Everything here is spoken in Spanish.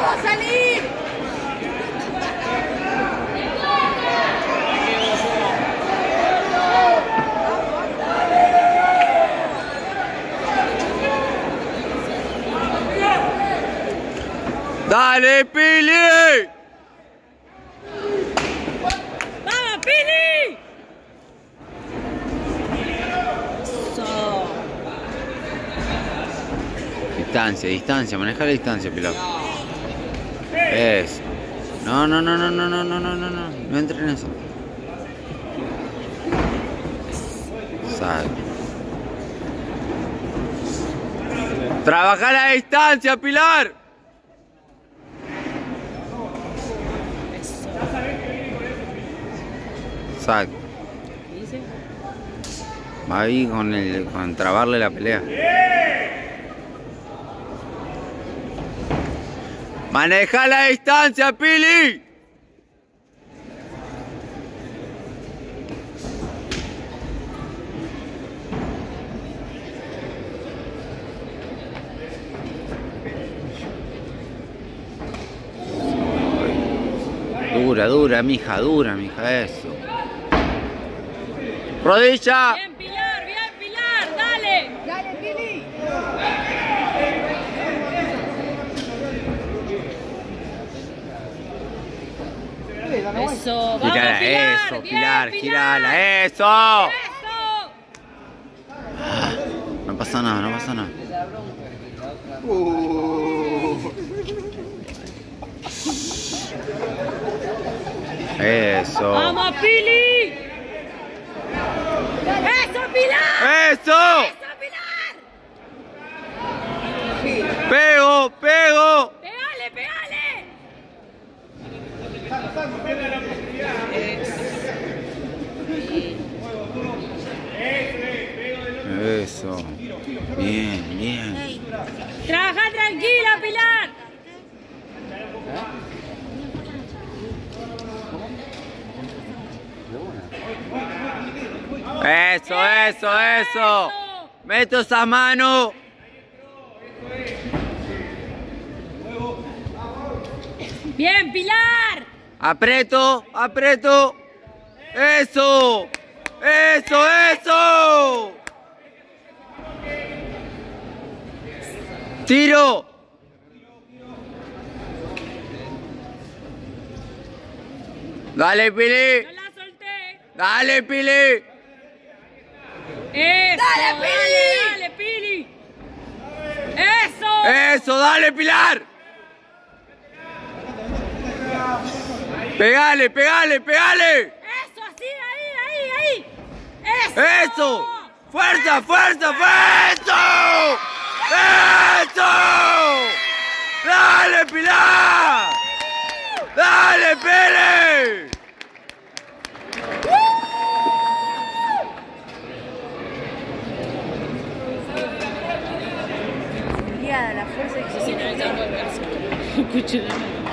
va a salir! ¡Dale, Pili! ¡Vamos, Pili! Eso. Distancia, distancia, maneja la distancia, Pilar. Eso. No, no, no, no, no, no, no, no, no, no. No entre en eso. Exacto. Trabaja la distancia, Pilar. Exacto. ¿Qué dice? Va ahí con trabarle la pelea. Maneja la distancia, Pili. Dura, mija, eso. Rodilla. Bien, Pilar, dale. Dale, Pili. Eso, vamos, Girala, Pilar. eso, Bien, Pilar, girala, eso. Eso. No pasa nada, no pasa nada. Eso. ¡Vamos, Pili! ¡Eso, Pilar! ¡Eso! ¡Eso, Pilar! ¡Pego! ¡Pegale, pegale! Eso. Bien. ¡Trabaja tranquila, Pilar! Eso. Meto esa mano. ¡Bien, Pilar! Aprieto. Eso. Tiro. Dale, Pili. ¡No la solté! Dale, Pili. ¡Eso! ¡Dale, Pili! ¡Eso! Eso, dale, Pilar. Pegale. ¡Eso, así, ahí! ¡Eso! Eso. Fuerza. Eso. Dale, Pilar. Dale, Pili. La fuerza que se siente en el brazo.